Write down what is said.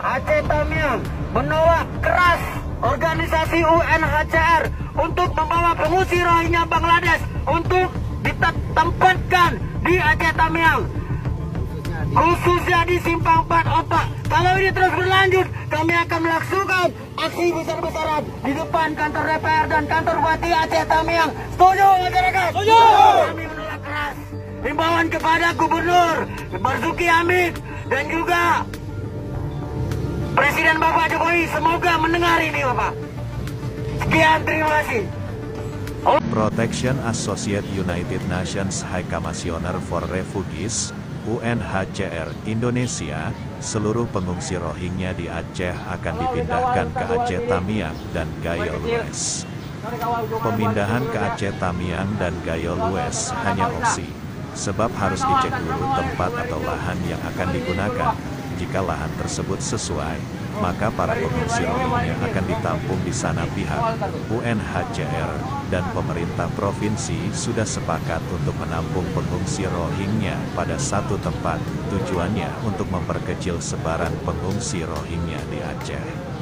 Aceh Tamiang menolak keras organisasi UNHCR untuk membawa pengungsi Rohingya Bangladesh untuk ditempatkan di Aceh Tamiang, khususnya di Simpang 4 Opak. Kalau ini terus berlanjut, kami akan melakukan aksi besar-besaran di depan kantor DPR dan kantor Bupati Aceh Tamiang. Setuju masyarakat? Setuju! Kami menolak keras himbauan kepada Gubernur Marzuki Hamid dan juga Presiden Bapak Jokowi. Semoga mendengar ini Bapak. Sekian, terima kasih. Protection Associate United Nations High Commissioner for Refugees, UNHCR Indonesia, seluruh pengungsi Rohingya di Aceh akan dipindahkan ke Aceh Tamiang dan Gayo Lues. Pemindahan ke Aceh Tamiang dan Gayo Lues hanya opsi, sebab harus dicek dulu tempat atau lahan yang akan digunakan. Jika lahan tersebut sesuai, maka para pengungsi Rohingya akan ditampung di sana. Pihak UNHCR dan pemerintah provinsi sudah sepakat untuk menampung pengungsi Rohingya pada satu tempat. Tujuannya untuk memperkecil sebaran pengungsi Rohingya di Aceh.